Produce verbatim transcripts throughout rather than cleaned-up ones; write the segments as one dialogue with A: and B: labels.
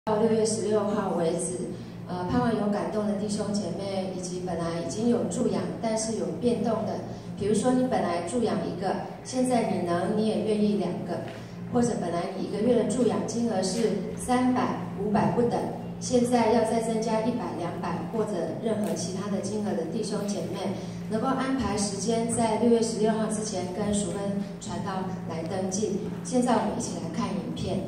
A: 到六月十六号为止，呃，盼望有感动的弟兄姐妹，以及本来已经有助养但是有变动的，比如说你本来助养一个，现在你能你也愿意两个，或者本来你一个月的助养金额是三百、五百不等，现在要再增加一百、两百或者任何其他的金额的弟兄姐妹，能够安排时间在六月十六号之前跟淑芬传道来登记。现在我们一起来看影片。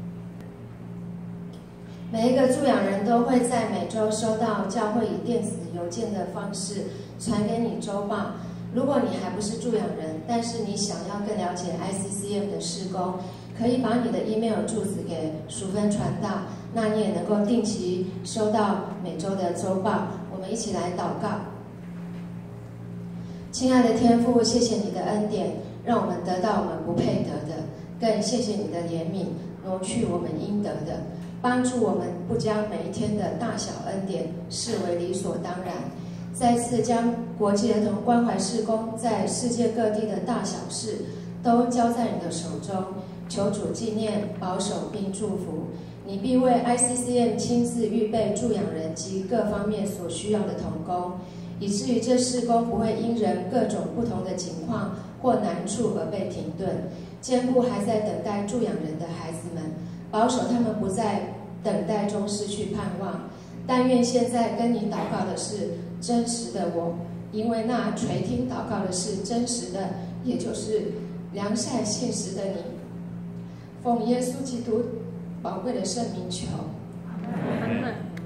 A: 每一个助养人都会在每周收到教会以电子邮件的方式传给你周报。如果你还不是助养人，但是你想要更了解 I C C M 的事工，可以把你的 email 住址给淑芬传道，那你也能够定期收到每周的周报。我们一起来祷告。亲爱的天父，谢谢你的恩典，让我们得到我们不配得的，更谢谢你的怜悯，挪去我们应得的。帮助我们不将每一天的大小恩典视为理所当然，再次将国际儿童关怀事工在世界各地的大小事都交在你的手中，求主纪念、保守并祝福。你必为 I C C M 亲自预备助养人及各方面所需要的同工，以至于这事工不会因人各种不同的情况或难处而被停顿，兼顾还在等待助养人的孩子们，保守他们不在等待中失去盼望。但愿现在跟你祷告的是真实的我，因为那垂听祷告的是真实的，也就是良善信实的你。奉耶稣基督宝贵的圣名求，阿们。